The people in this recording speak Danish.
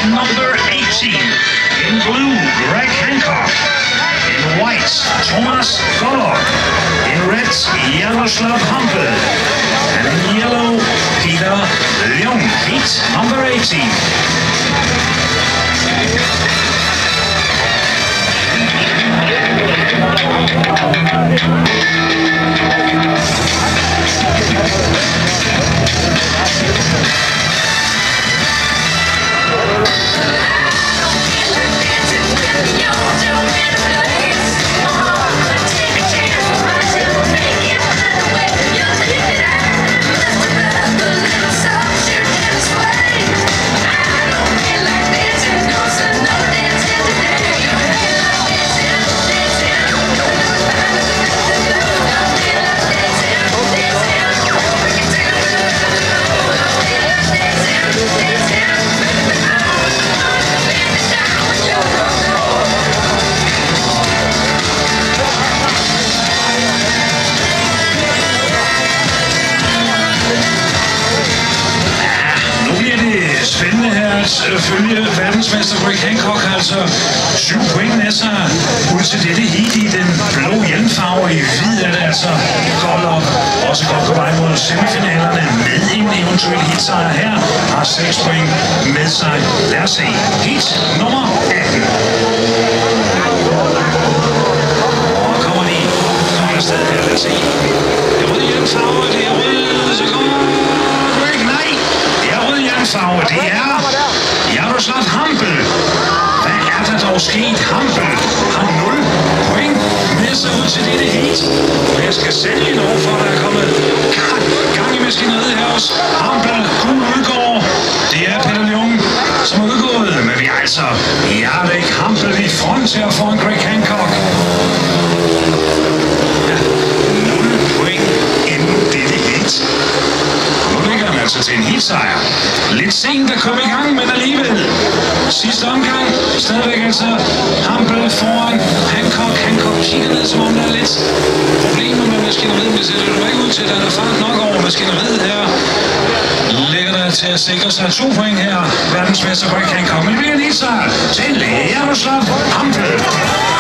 number 18. In blue, Greg Hancock. In white, Thomas Gollock. In red, Jaroslav Hampel. And in yellow, Peter Leung. Heat number 18. Følge verdensmester Greg Hancock altså 7 point med sig ud til dette heat i den blå hjelmfarve. I hvid er det altså Gollock også godt på vej mod semifinalerne med en eventuel heatsejr her. Har 6 point med sig. Lad os se. Heat nummer 18. Og kommer de. Kommer der stadig her. Lad os se. Det er rød hjelmfarve. Det er rød. Så kommer Greg. Nej. Det er rød hjelmfarve. Det er Jaroslav Hampel. Hvad er der dog sket? Hampel har 0 point med sig ud til dette heat. Og jeg skal sælge noget for, at der er kommet gang i maskineriet her også. Hampel kun udgår. Det er Peter Leung, som er udgået. Men vi er altså Jarek Hampel i front her foran Greg Hancock. Ja, 0 point inden dette heat. Altså til en heatsejr. Lidt sent at komme i gang, men alligevel. Sidste omgang, stadigvæk altså Hampel foran Hancock. Hancock kigger ned, som om der er lidt problemer med maskineriet, men sætter det ikke ud til, at der er fart nok over maskineriet her. Ligger der til at sikre sig 2 point her. Verdensmester Greg Hancock. Men det bliver en heatsejr til Jaroslav Hampel.